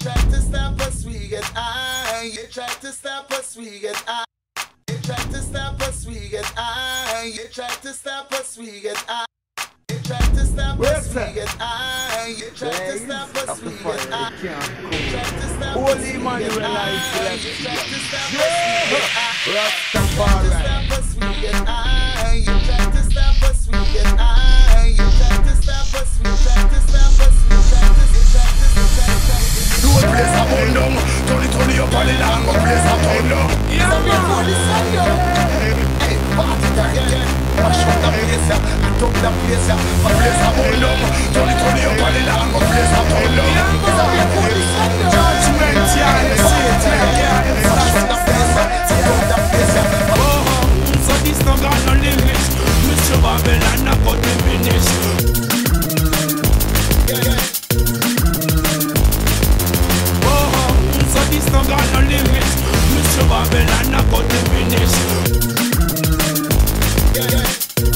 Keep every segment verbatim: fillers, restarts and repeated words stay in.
tried to stop us, we get high. They tried to stop us, we get high. They tried to stop us, we get high. They tried to stop us, we get high. They tried to stop us, we get high. They tried to stop us, we get high. They tried to stop us, we get high. They tried to stop us, we get high. They tried to stop us, we get high. They tried to stop us, we get high. They tried to stop us, we tried to stop us, we tried to, they tried to, they tried to. Do a place a burn down, turn it on your body down, go place a burn down. Yeah, before the sun down. Hey, party time, yeah. Mash up the place, yeah. Top the place, yeah. A place a burn down, turn it on your body down, go place a burn down. Yeah, before the sun down. Judgment, yeah, you see it, yeah, yeah. Mash up the place, yeah. Top the place, yeah. Oh, so this no got no limit. Mister Babylon, I got the finish. Yeah, yeah. This no got no limit. Mister Babylon, I got the finish. Yeah, yeah.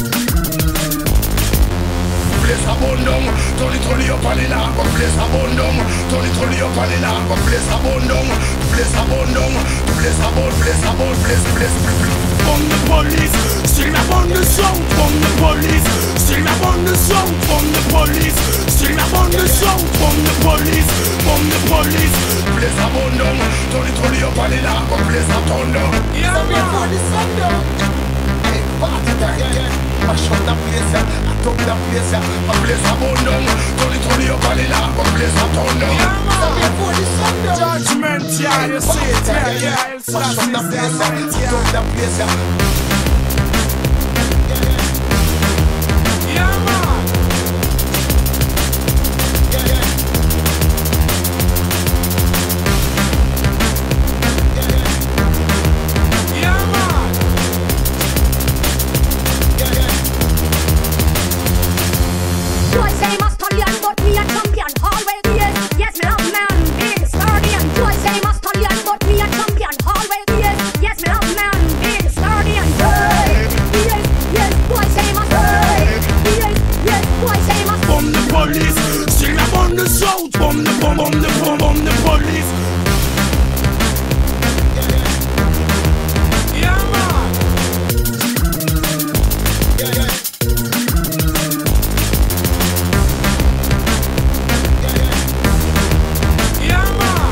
Place a burn down, turn it on your body down, go place a burn down, turn it on your body down, go place a burn down, place a burn down, place a burn, place a burn, place, place, place. From the police, still up on the song. From the police, still up on the song. From the police, still up on the song. From the police, from the police. Place a burn down, turn it on your body down, go place a burn down. Yeah, before the sun down. Hey, party time, yeah, yeah. Mash up the place, yeah. Top the place, yeah. A place a burn down, turn it on your body down, go place a burn down. Yeah, before the sun down. Judgment, yeah, you see it, yeah, yeah. It's Mash up the place, yeah. Top the place, yeah. Yeah, man. Yeah, yeah. Yeah, man. Yeah, yeah. Boy say Mastolian, but me a champion. Always yes, yes me love man, big sturdian. Boy say Mastolian, but me a champion. Always yes, yes me love man, big sturdian. Hey, yes, yes, boy say Mastolian. Yes, yes, boy say Mastolian. From the police, still up on the south. From the, from, from the, from, from the police. Yeah, man. Yeah, yeah. Yeah, man.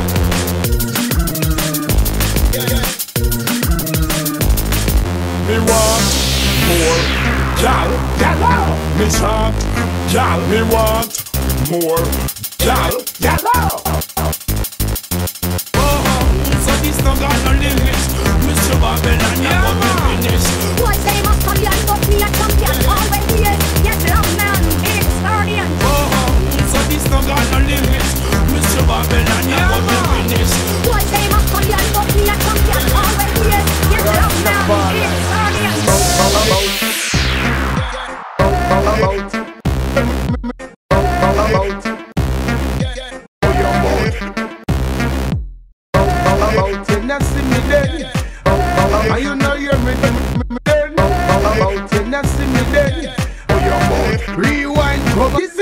Yeah, yeah. Me want more, gal, gallo. Me chant, gal. Me want more, gal, gallo. Oh, so this no got no limit. Mister Babylon, you got the finish. Boy say Mastolian, but me a champion. Always yes, yes me love man, big sturdian. Oh, so this no got no limit. Mister Babylon, you got the finish. Boy say Mastolian, but me a champion. Always yes, yes me love man, big sturdian. And you know you're me then. About it, now see me then. Oh, your mouth rewind, cover.